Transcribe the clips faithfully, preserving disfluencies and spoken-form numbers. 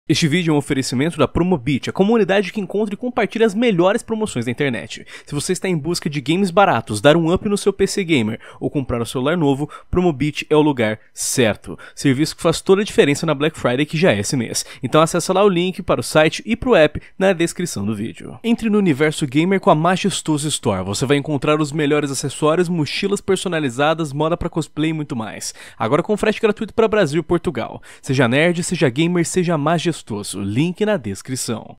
Este vídeo é um oferecimento da Promobit, a comunidade que encontra e compartilha as melhores promoções da internet. Se você está em busca de games baratos, dar um up no seu P C gamer ou comprar um celular novo, Promobit é o lugar certo. Serviço que faz toda a diferença na Black Friday, que já é esse mês. Então acessa lá o link para o site e para o app na descrição do vídeo. Entre no universo gamer com a Majestoso Store. Você vai encontrar os melhores acessórios, mochilas personalizadas, moda para cosplay e muito mais. Agora com frete gratuito para Brasil e Portugal. Seja nerd, seja gamer, seja majestoso. Link na descrição.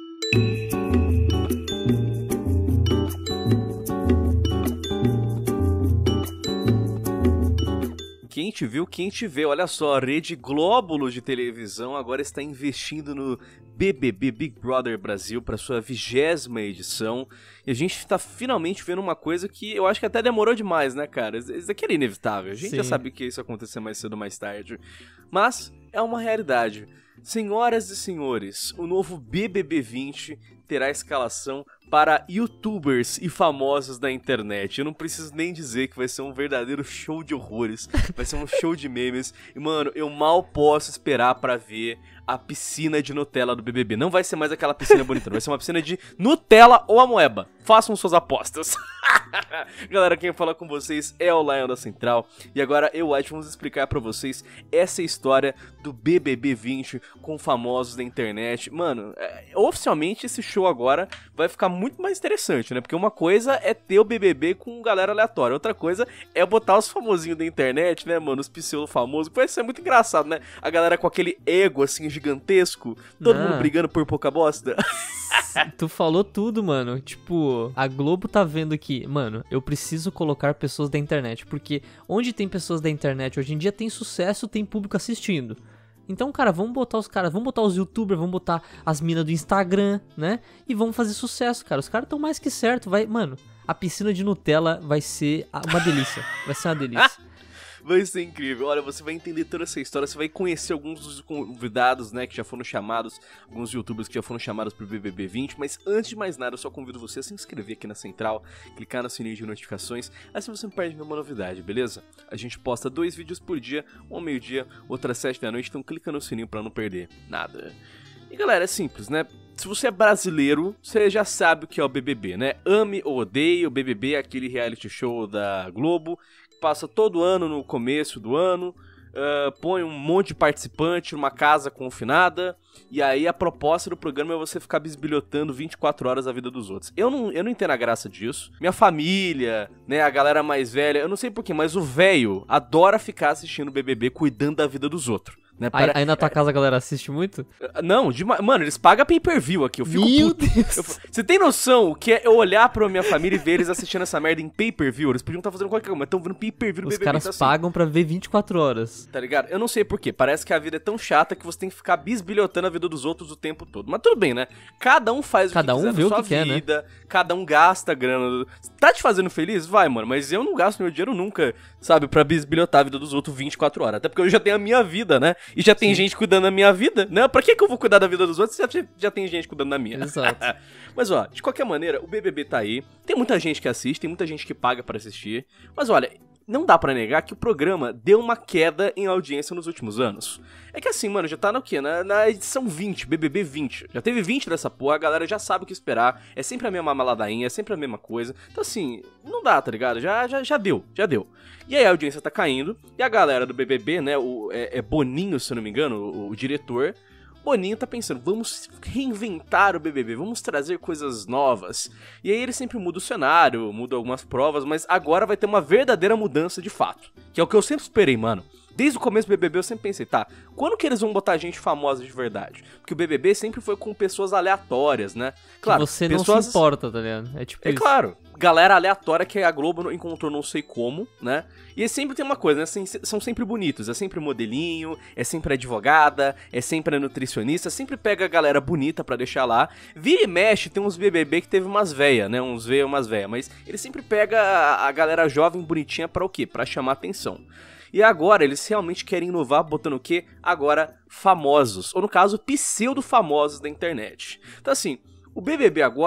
Quem te viu, quem te vê, olha só, a Rede Glóbulo de televisão agora está investindo no B B B Big Brother Brasil para sua vigésima edição. E a gente está finalmente vendo uma coisa que eu acho que até demorou demais, né, cara? Isso aqui era inevitável, a gente Sim. já sabia que isso ia acontecer mais cedo ou mais tarde. Mas é uma realidade. Senhoras e senhores, o novo B B B vinte terá escalação para youtubers e famosos da internet. Eu não preciso nem dizer que vai ser um verdadeiro show de horrores, vai ser um show de memes. E mano, eu mal posso esperar pra ver a piscina de Nutella do B B B. Não vai ser mais aquela piscina bonita, vai ser uma piscina de Nutella ou Amoeba. Façam suas apostas. Galera, quem fala com vocês é o Lion da Central. E agora eu, White, vamos explicar pra vocês essa história do B B B vinte com famosos da internet. Mano, é, oficialmente esse show agora vai ficar muito mais interessante, né? Porque uma coisa é ter o B B B com galera aleatória, outra coisa é botar os famosinhos da internet, né, mano? Os pseudo-famosos, que vai ser muito engraçado, né? A galera com aquele ego, assim, gigantesco, todo Não. mundo brigando por pouca bosta. Tu falou tudo, mano. Tipo, a Globo tá vendo que, mano, eu preciso colocar pessoas da internet, porque onde tem pessoas da internet hoje em dia tem sucesso, tem público assistindo. Então, cara, vamos botar os caras, vamos botar os youtubers, vamos botar as minas do Instagram, né? E vamos fazer sucesso, cara. Os caras estão mais que certo, vai, mano, a piscina de Nutella vai ser uma delícia. Vai ser uma delícia. Vai ser incrível. Olha, você vai entender toda essa história, você vai conhecer alguns dos convidados, né, que já foram chamados, alguns youtubers que já foram chamados pro B B B vinte, mas antes de mais nada, eu só convido você a se inscrever aqui na Central, clicar no sininho de notificações, assim você não perde nenhuma novidade, beleza? A gente posta dois vídeos por dia, um ao meio-dia, outro às sete da noite, então clica no sininho pra não perder nada. E galera, é simples, né? Se você é brasileiro, você já sabe o que é o B B B, né? Ame ou odeie, o B B B é aquele reality show da Globo, passa todo ano no começo do ano, uh, põe um monte de participante numa casa confinada, e aí a proposta do programa é você ficar bisbilhotando vinte e quatro horas a vida dos outros. Eu não, eu não entendo a graça disso. Minha família, né, a galera mais velha, eu não sei porquê, mas o velho adora ficar assistindo o B B B cuidando da vida dos outros. Né, para... aí, aí na tua casa a galera assiste muito? Não, de... mano, eles pagam pay-per-view aqui, eu fico Meu puto. Deus. Eu... Você tem noção o que é eu olhar pra minha família e ver eles assistindo essa merda em pay-per-view? Eles podiam estar fazendo qualquer coisa, mas estão vendo pay-per-view do Os B B B. caras tá assim. pagam pra ver vinte e quatro horas. Tá ligado? Eu não sei porquê, parece que a vida é tão chata que você tem que ficar bisbilhotando a vida dos outros o tempo todo. Mas tudo bem, né? Cada um faz cada o que um quiser vê na o sua que quer, vida, né? Cada um gasta grana. Tá te fazendo feliz? Vai, mano, mas eu não gasto meu dinheiro nunca, sabe, pra bisbilhotar a vida dos outros vinte e quatro horas. Até porque eu já tenho a minha vida, né? E já tem Sim. gente cuidando da minha vida, né? Pra que que eu vou cuidar da vida dos outros se já, já tem gente cuidando da minha? Exato. Mas ó, de qualquer maneira, o B B B tá aí. Tem muita gente que assiste, tem muita gente que paga pra assistir. Mas olha, não dá pra negar que o programa deu uma queda em audiência nos últimos anos. É que assim, mano, já tá no quê? Na, na edição vinte, B B B vinte. Já teve vinte dessa porra, a galera já sabe o que esperar. É sempre a mesma maladainha, é sempre a mesma coisa. Então assim, não dá, tá ligado? Já, já, já deu, já deu. E aí a audiência tá caindo. E a galera do B B B, né, o, é, é Boninho, se eu não me engano, o, o diretor... Boninho tá pensando, vamos reinventar o B B B, vamos trazer coisas novas. E aí ele sempre muda o cenário, muda algumas provas, mas agora vai ter uma verdadeira mudança de fato. Que é o que eu sempre esperei, mano. Desde o começo do B B B eu sempre pensei, tá, quando que eles vão botar gente famosa de verdade? Porque o B B B sempre foi com pessoas aleatórias, né? Claro, que você pessoas... não se importa, tá ligado? É tipo É isso. claro, galera aleatória que a Globo encontrou não sei como, né? E sempre tem uma coisa, né? São sempre bonitos, é sempre modelinho, é sempre advogada, é sempre nutricionista, sempre pega a galera bonita pra deixar lá. Vira e mexe, tem uns B B B que teve umas véia, né? Uns véia, umas véia, mas ele sempre pega a galera jovem, bonitinha pra o quê? Pra chamar atenção. E agora eles realmente querem inovar botando o quê? Agora famosos, ou no caso pseudo-famosos da internet. Então assim, o B B B agora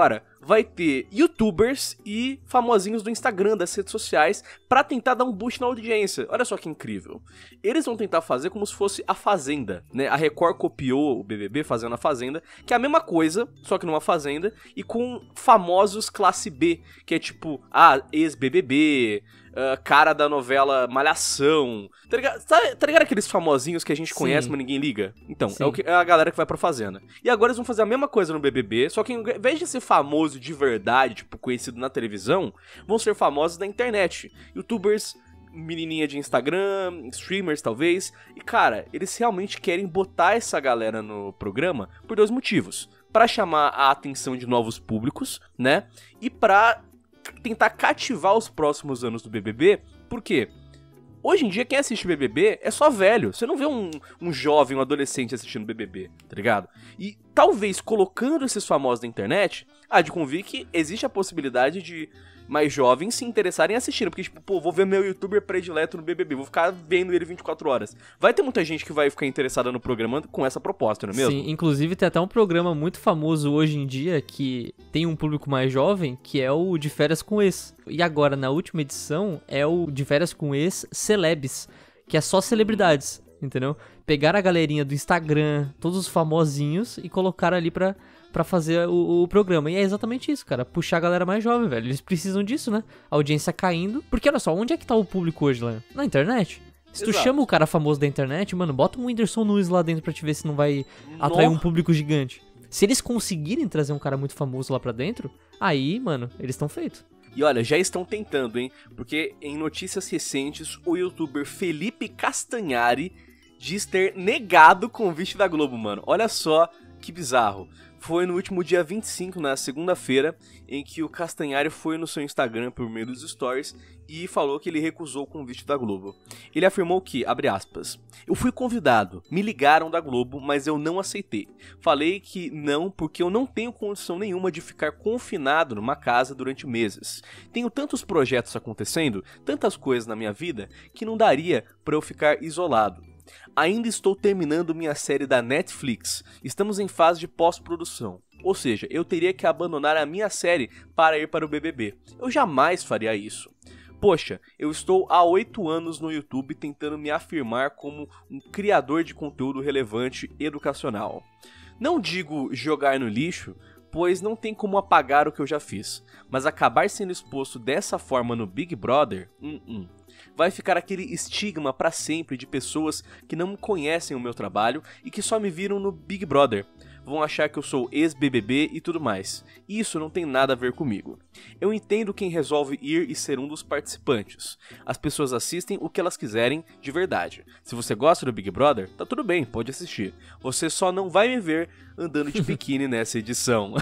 vai ter youtubers e famosinhos do Instagram, das redes sociais, pra tentar dar um boost na audiência. Olha só que incrível. Eles vão tentar fazer como se fosse a Fazenda, né? A Record copiou o B B B fazendo a Fazenda, que é a mesma coisa, só que numa Fazenda, e com famosos classe B, que é tipo, ah, ex-B B B... Uh, cara da novela Malhação, tá ligado? Tá, tá ligado aqueles famosinhos que a gente conhece, mas ninguém liga? Então, é, o que, é a galera que vai pra Fazenda. E agora eles vão fazer a mesma coisa no B B B, só que em vez de ser famoso de verdade, tipo, conhecido na televisão, vão ser famosos na internet. Youtubers, menininha de Instagram, streamers talvez. E cara, eles realmente querem botar essa galera no programa por dois motivos. Pra chamar a atenção de novos públicos, né? E pra tentar cativar os próximos anos do B B B, porque hoje em dia quem assiste B B B é só velho, você não vê um, um jovem, um adolescente assistindo B B B, tá ligado? E talvez colocando esses famosos na internet, há de convir que existe a possibilidade de mais jovens se interessarem em assistir, porque tipo, pô, vou ver meu youtuber predileto no B B B, vou ficar vendo ele vinte e quatro horas. Vai ter muita gente que vai ficar interessada no programa com essa proposta, não é mesmo? Sim, inclusive tem até um programa muito famoso hoje em dia que tem um público mais jovem, que é o De Férias com Ex. E agora, na última edição, é o De Férias com Ex Celebs, que é só celebridades, entendeu? Pegaram a galerinha do Instagram, todos os famosinhos, e colocaram ali pra... pra fazer o, o programa. E é exatamente isso, cara. Puxar a galera mais jovem, velho. Eles precisam disso, né? A audiência caindo. Porque, olha só, onde é que tá o público hoje, lá? Na internet. Se tu Exato. chama o cara famoso da internet, mano, bota um Whindersson Nunes lá dentro pra te ver se não vai atrair um público gigante. Se eles conseguirem trazer um cara muito famoso lá pra dentro, aí, mano, eles estão feitos. E olha, já estão tentando, hein? Porque em notícias recentes, o youtuber Felipe Castanhari diz ter negado o convite da Globo, mano. Olha só que bizarro. Foi no último dia vinte e cinco, na segunda-feira, em que o Castanhari foi no seu Instagram por meio dos stories e falou que ele recusou o convite da Globo. Ele afirmou que, abre aspas, eu fui convidado, me ligaram da Globo, mas eu não aceitei. Falei que não porque eu não tenho condição nenhuma de ficar confinado numa casa durante meses. Tenho tantos projetos acontecendo, tantas coisas na minha vida, que não daria pra eu ficar isolado. Ainda estou terminando minha série da Netflix, estamos em fase de pós-produção. Ou seja, eu teria que abandonar a minha série para ir para o B B B. Eu jamais faria isso. Poxa, eu estou há oito anos no YouTube tentando me afirmar como um criador de conteúdo relevante educacional. Não digo jogar no lixo, pois não tem como apagar o que eu já fiz. Mas acabar sendo exposto dessa forma no Big Brother, hum, hum. Vai ficar aquele estigma pra sempre de pessoas que não conhecem o meu trabalho e que só me viram no Big Brother. Vão achar que eu sou ex-B B B e tudo mais. Isso não tem nada a ver comigo. Eu entendo quem resolve ir e ser um dos participantes. As pessoas assistem o que elas quiserem de verdade. Se você gosta do Big Brother, tá tudo bem, pode assistir. Você só não vai me ver andando de biquíni nessa edição.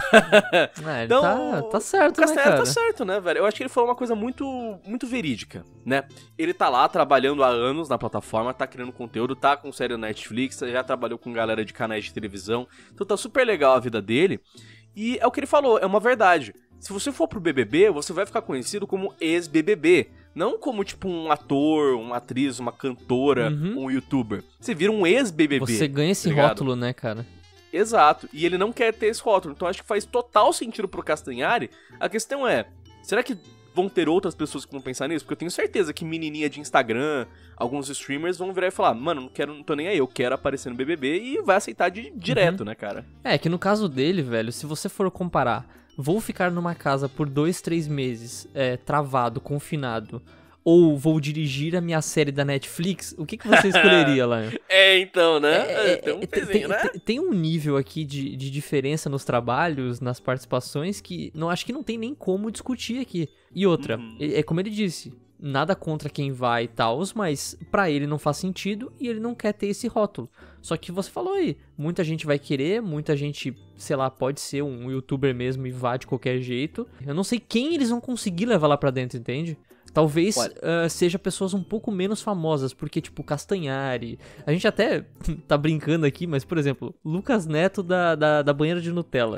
Ah, então, tá, tá certo, o né, cara? tá certo, né, velho? Eu acho que ele falou uma coisa muito, muito verídica, né? Ele tá lá trabalhando há anos na plataforma, tá criando conteúdo, tá com série na Netflix, já trabalhou com galera de canais de televisão, então tá super legal a vida dele. E é o que ele falou, é uma verdade. Se você for pro B B B, você vai ficar conhecido como ex-B B B. Não como, tipo, um ator, uma atriz, uma cantora, uhum. um youtuber. Você vira um ex-B B B. Você ganha esse tá rótulo, né, cara? Exato. E ele não quer ter esse rótulo. Então acho que faz total sentido pro Castanhari. A questão é, será que vão ter outras pessoas que vão pensar nisso? Porque eu tenho certeza que menininha de Instagram, alguns streamers vão virar e falar, mano, não quero, não tô nem aí, eu quero aparecer no B B B e vai aceitar de, direto, uhum. né, cara? É, que no caso dele, velho, se você for comparar, vou ficar numa casa por dois, três meses, é, travado, confinado, ou vou dirigir a minha série da Netflix, o que, que você escolheria, lá? É, então, né? É, é, tem um tem, pezinho, né? Tem, tem um nível aqui de, de diferença nos trabalhos, nas participações, que não acho que não tem nem como discutir aqui. E outra, uhum. é, é como ele disse, nada contra quem vai e tal, mas pra ele não faz sentido e ele não quer ter esse rótulo. Só que você falou aí, muita gente vai querer, muita gente, sei lá, pode ser um youtuber mesmo e vá de qualquer jeito. Eu não sei quem eles vão conseguir levar lá pra dentro, entende? Talvez uh, seja pessoas um pouco menos famosas, porque, tipo, Castanhari... A gente até tá brincando aqui, mas, por exemplo, Lucas Neto da, da, da banheira de Nutella.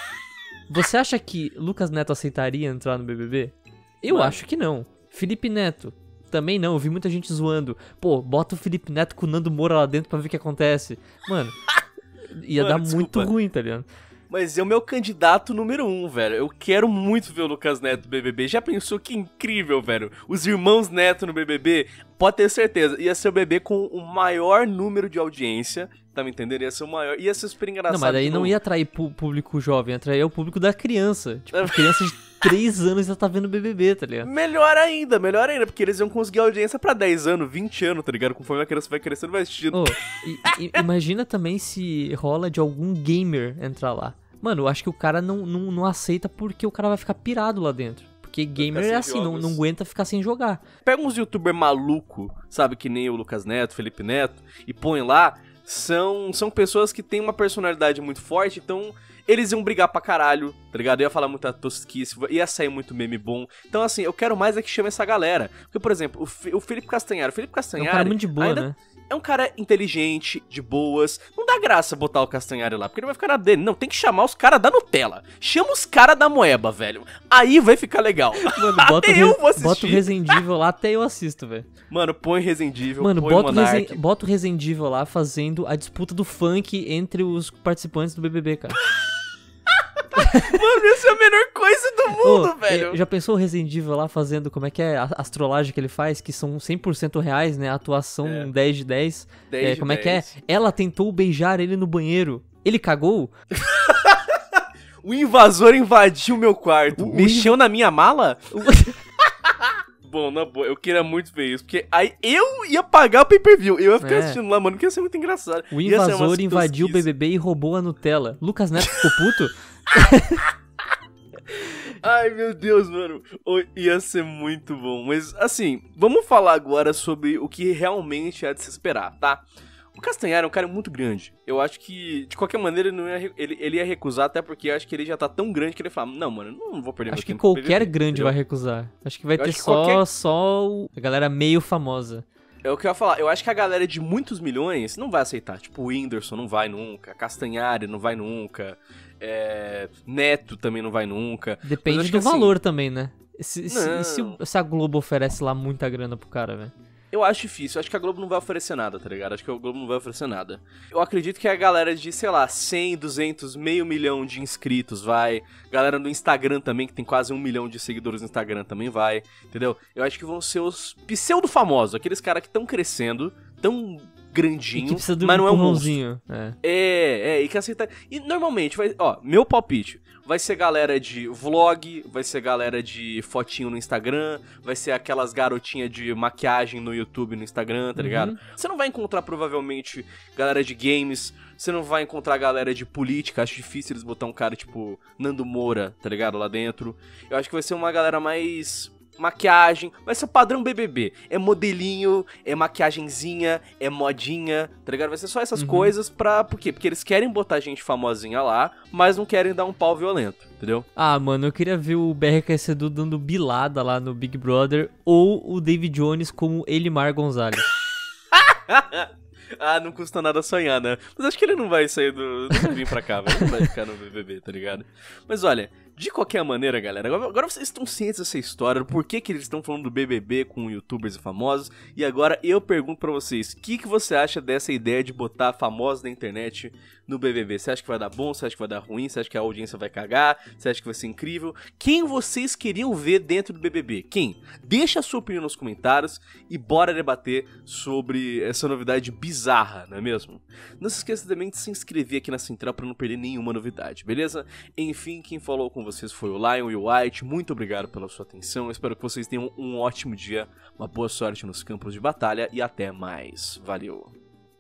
Você acha que Lucas Neto aceitaria entrar no B B B? Eu Mano. acho que não. Felipe Neto, também não. Eu vi muita gente zoando. Pô, bota o Felipe Neto com o Nando Moura lá dentro pra ver o que acontece. Mano, ia Mano, dar desculpa. muito ruim, tá ligado? Mas é o meu candidato número um, velho. Eu quero muito ver o Lucas Neto no B B B. Já pensou que incrível, velho? Os irmãos Neto no B B B, pode ter certeza. Ia ser o B B B com o maior número de audiência. Tá me entendendo? Ia ser o maior. Ia ser super engraçado. Não, mas daí não ia atrair público jovem, ia atrair o público da criança. Tipo, criança de três anos já tá vendo B B B, tá ligado? Melhor ainda, melhor ainda, porque eles iam conseguir audiência pra dez anos, vinte anos, tá ligado? Conforme a criança vai crescendo, vai assistindo. Oh, e, e, imagina também se rola de algum gamer entrar lá. Mano, eu acho que o cara não, não, não aceita porque o cara vai ficar pirado lá dentro. Porque gamer é assim, não, não aguenta ficar sem jogar. Pega uns youtuber maluco, sabe, que nem o Lucas Neto, Felipe Neto, e põe lá, são, são pessoas que têm uma personalidade muito forte, então eles iam brigar pra caralho, tá ligado? Ia falar muita tosquice, ia sair muito meme bom. Então assim, eu quero mais é que chame essa galera. Porque, por exemplo, o, F- o Felipe Castanhari, o Felipe Castanhari... É um cara muito de boa, ainda... né? É um cara inteligente, de boas. Não dá graça botar o Castanhari lá, porque ele vai ficar na dele. Não, tem que chamar os caras da Nutella. Chama os caras da Moeba, velho. Aí vai ficar legal. Mano, bota, até o, eu vou assistir. bota o Resendível lá, até eu assisto, velho. Mano, põe Resendível, Mano, põe bota o, Monark. Resen, bota o Resendível lá fazendo a disputa do funk entre os participantes do B B B, cara. Mano, essa é a melhor coisa do mundo, Ô, velho. Já pensou o Resendível lá fazendo, como é que é a astrolagem que ele faz, que são cem por cento reais, né? A atuação É. dez de dez. dez É, de como é que é? dez. Ela tentou beijar ele no banheiro. Ele cagou? O invasor invadiu meu quarto. O- Mexeu na minha mala? Bom, na boa, eu queria muito ver isso, porque aí eu ia pagar o pay-per-view, eu ia ficar É. assistindo lá, mano, que ia ser muito engraçado. O Ia ser invasor umas invadiu o tosquices. B B B e roubou a Nutella. Lucas Neto ficou puto? Ai, meu Deus, mano, Ô, ia ser muito bom. Mas, assim, vamos falar agora sobre o que realmente é de se esperar, tá? O Castanhari é um cara muito grande. Eu acho que, de qualquer maneira, ele, não ia, re- ele, ele ia recusar, até porque eu acho que ele já tá tão grande que ele ia falar, não, mano, eu não vou perder Acho meu que tempo com o B B B, qualquer grande entendeu? vai recusar. Acho que vai Eu ter acho que só, qualquer- só o- a galera meio famosa. É o que eu ia falar, eu acho que a galera de muitos milhões não vai aceitar. Tipo, o Whindersson não vai nunca, Castanhari não vai nunca, é... Neto também não vai nunca. Mas eu Depende acho do que, assim, valor também, né? Se, se, Não. e se, o- se a Globo oferece lá muita grana pro cara, velho? Eu acho difícil, eu acho que a Globo não vai oferecer nada, tá ligado? Acho que a Globo não vai oferecer nada. Eu acredito que a galera de, sei lá, cem, duzentos, meio milhão de inscritos vai. Galera no Instagram também, que tem quase um milhão de seguidores no Instagram também vai, entendeu? Eu acho que vão ser os pseudo-famosos, aqueles caras que estão crescendo, tão E grandinho, que precisa de um mas não é um monstro. empurrãozinho. É. É, é, e que aceita. E normalmente, vai, ó, meu palpite, vai ser galera de vlog, vai ser galera de fotinho no Instagram, vai ser aquelas garotinhas de maquiagem no YouTube, no Instagram, tá Uhum. ligado? Você não vai encontrar provavelmente galera de games, você não vai encontrar galera de política, acho difícil eles botar um cara tipo Nando Moura, tá ligado, lá dentro. Eu acho que vai ser uma galera mais maquiagem, vai ser o padrão B B B. É modelinho, é maquiagenzinha, é modinha, tá ligado? Vai ser só essas Uhum. coisas pra... Por quê? Porque eles querem botar gente famosinha lá, mas não querem dar um pau violento, entendeu? Ah, mano, eu queria ver o B R K S Edu dando bilada lá no Big Brother ou o David Jones como Elimar Gonzalez. Ah, não custa nada sonhar, né? Mas acho que ele não vai sair do... Não vai vir pra cá, velho. Ele não vai ficar no B B B, tá ligado? Mas olha, de qualquer maneira, galera, agora, agora vocês estão cientes dessa história, do porquê que eles estão falando do B B B com youtubers e famosos, e agora eu pergunto pra vocês, o que, que você acha dessa ideia de botar famosos da internet no B B B? Você acha que vai dar bom? Você acha que vai dar ruim? Você acha que a audiência vai cagar? Você acha que vai ser incrível? Quem vocês queriam ver dentro do B B B? Quem? Deixa a sua opinião nos comentários e bora debater sobre essa novidade bizarra, não é mesmo? Não se esqueça também de se inscrever aqui na Central pra não perder nenhuma novidade, beleza? Enfim, quem falou com vocês foi o Lion e o White. Muito obrigado pela sua atenção. Eu espero que vocês tenham um ótimo dia, uma boa sorte nos campos de batalha e até mais. Valeu!